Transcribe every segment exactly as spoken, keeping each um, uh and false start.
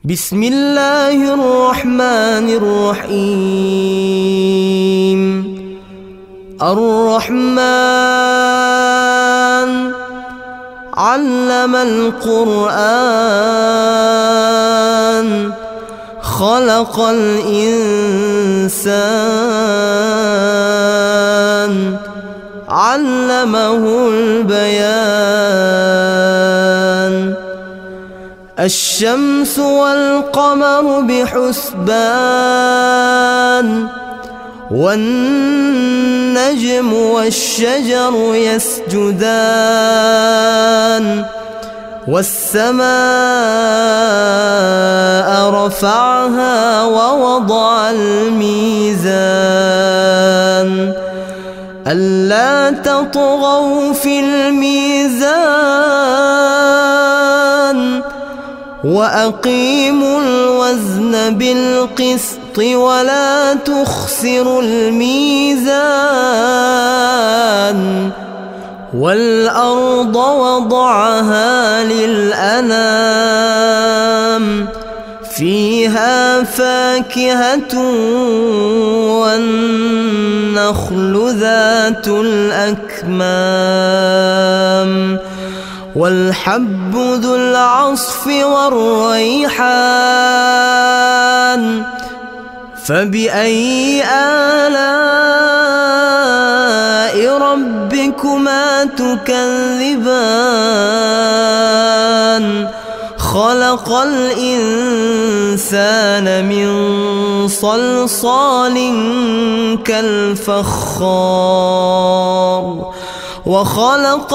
بسم الله الرحمن الرحيم. الرحمن علم القرآن خلق الإنسان علمه البيان. الشمس والقمر بحسبان والنجم والشجر يسجدان والسماء رفعها ووضع الميزان ألا تطغوا في الميزان وأقيموا الوزن بالقسط ولا تخسروا الميزان والأرض وضعها للأنام فيها فاكهة والنخل ذات الأكمام والحب ذو العصف والريحان فبأي آلاء ربكما تكذبان خلق الإنسان من صلصال كالفخار وخلق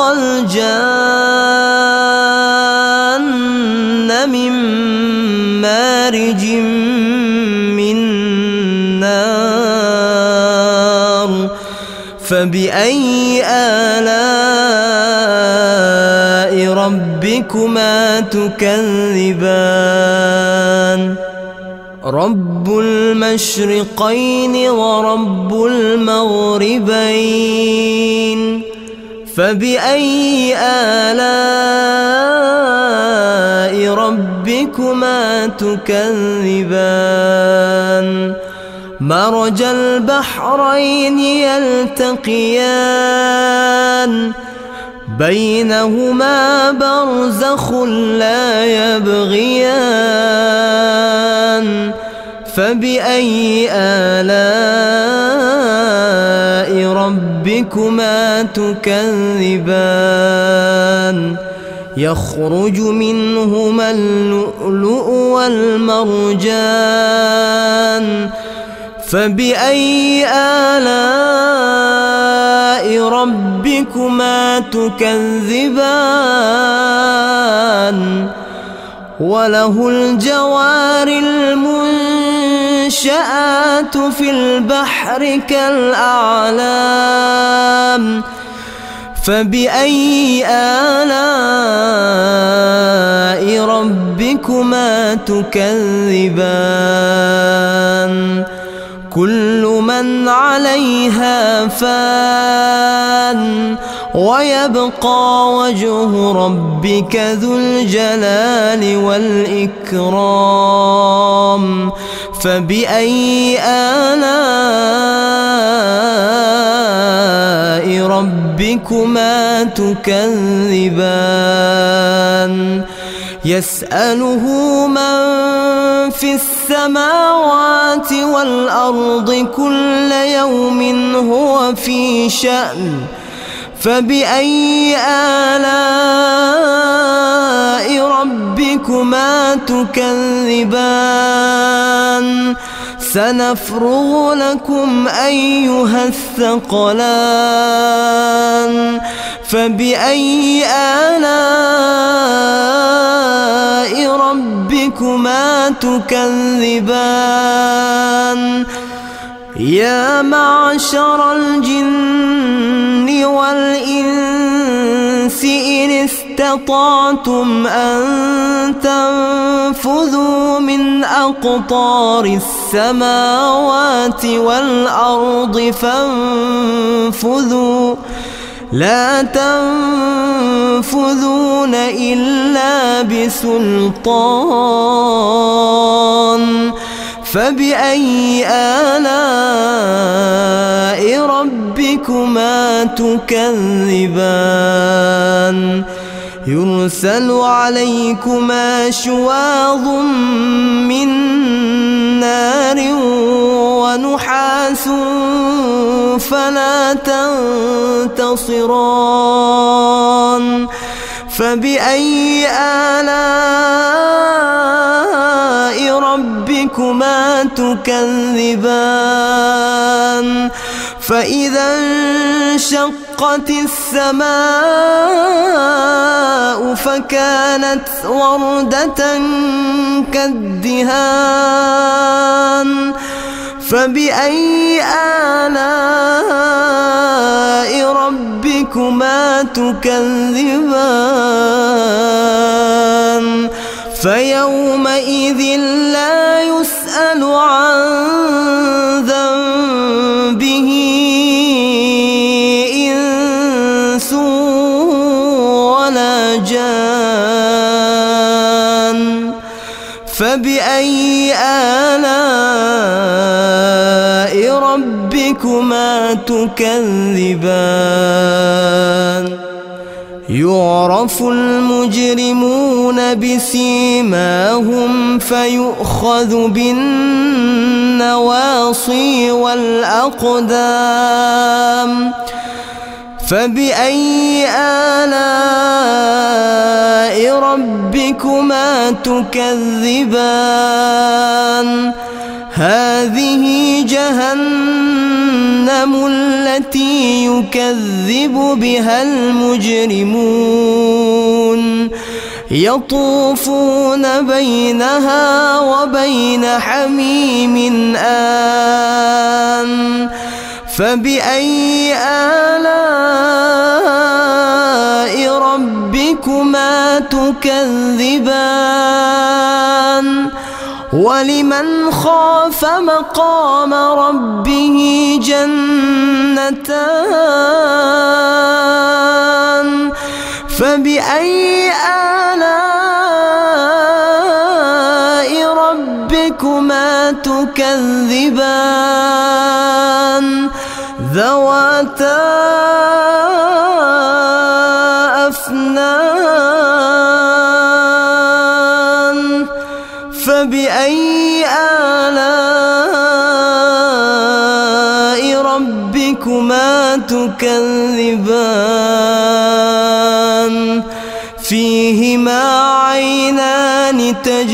الجان من مارج من نار فبأي آلاء ربكما تكذبان رب المشرقين ورب المغربين فبأي آلاء ربكما تكذبان مرج البحرين يلتقيان بينهما برزخ لا يبغيان فبأي آلاء ربكما تكذبان يخرج منهما اللؤلؤ والمرجان فبأي آلاء ربكما تكذبان وله الجوار المنشآت في البحر كالأعلام فبأي آلاء ربكما تكذبان كل من عليها فان ويبقى وجه ربك ذو الجلال والإكرام فبأي آلاء ربكما تكذبان يسأله من في السماوات والأرض كل يوم هو في شأن فبأي آلاء ربكما تكذبان سنفرغ لكم أيها الثقلان فبأي آلاء ربكما تكذبان يا معشر الجن والإنس إن استطعتم أن تنفذوا من أقطار السماوات والأرض فانفذوا لا تنفذون إلا بسلطان فبأي آلاء ربكما تكذبان يرسل عليكما شواظ من نار ونحاس فلا تنتصران فبأي آلاء ربكما تكذبان فإذا انشقت السماء فكانت وردة كالدهان فبأي آلاء ربكما تكذبان فيومئذ لا يسأل عن ذنبه إنس ولا جان فبأي آلاء ربكما تكذبان يعرف المجرمون بسيماهم فيؤخذ بالنواصي والأقدام فبأي آلاء ربكما تكذبان هذه جهنم التي يكذب بها المجرمون يطوفون بينها وبين حميم آن فبأي آلاء ربكما تكذبان ولمن خاف مقام ربه جنتان فبأي آلاء ربكما تكذبان ذواتا أفنان فبأي آلاء ربكما تكذبان فيهما عينان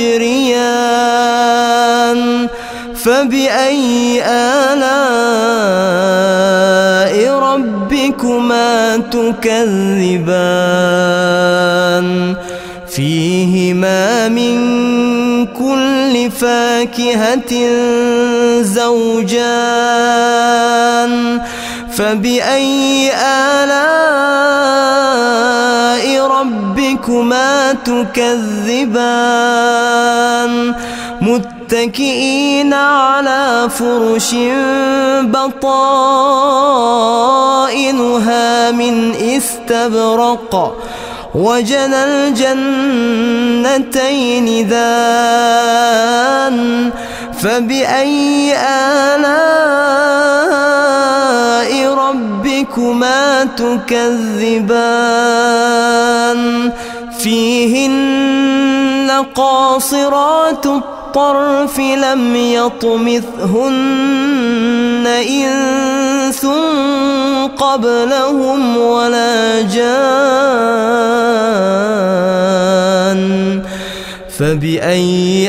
تجريان فبأي آلاء ربكما تكذبان فيهما من كل فاكهة زوجان فبأي آلاء ربكما تكذبان متكئين على فرش بطائنها من استبرق وجنى الجنتين دان فبأي آلاء ربكما تكذبان فيهن قاصرات الطرف لم يطمثهن إنس قبلهم ولا جان فبأي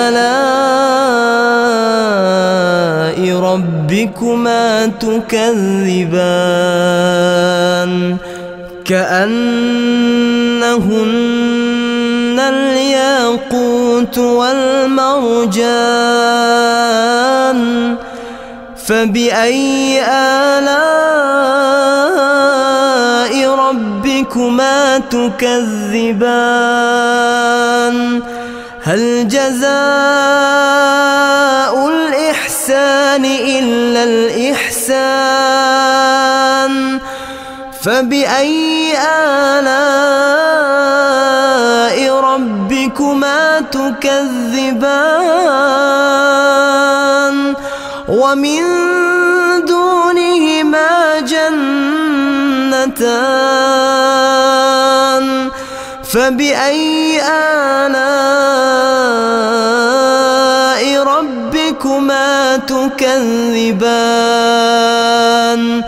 آلاء ربكما تكذبان كأنهن الياقوت والمرجان فبأي آلاء ربكما تكذبان هل جزاء الإحسان إلا الإحسان فبأي آلاء ربكما تكذبان ومن دونهما جنتان فبأي آلاء ربكما تكذبان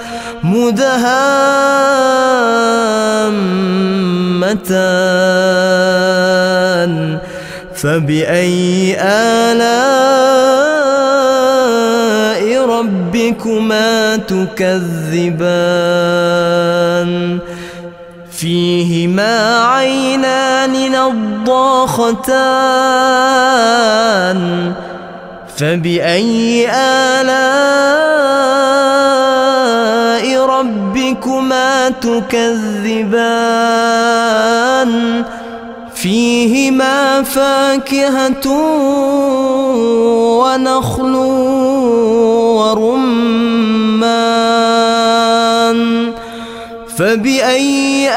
مدهامتان فبأي آلاء ربكما تكذبان فيهما عينان نضاختان فبأي آلاء ربكما تكذبان فيهما فاكهة ونخل ورمان فبأي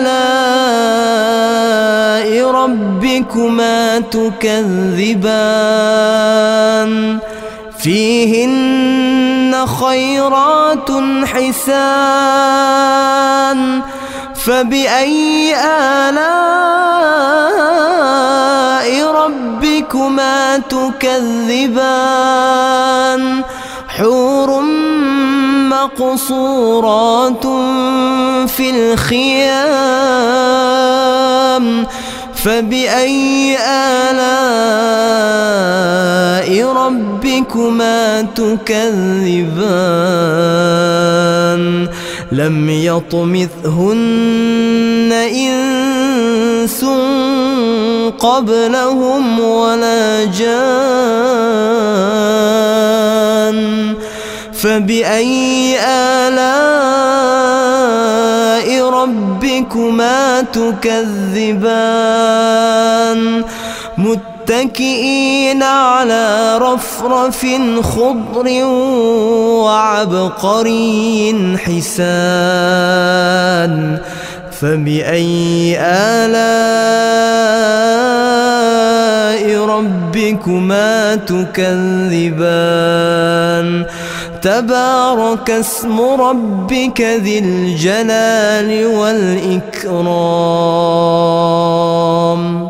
آلاء ربكما تكذبان فيهن خيرات حسان فبأي آلاء ربكما تكذبان حور مقصورات في الخيام فبأي آلاء ربكما تكذبان لم يطمثهن إنس قبلهم ولا جان فبأي آلاء ربكما تكذبان متكئين على رفرف خضر وعبقري حسان فبأي آلاء ربكما تكذبان تبارك اسم ربك ذي الجلال والإكرام.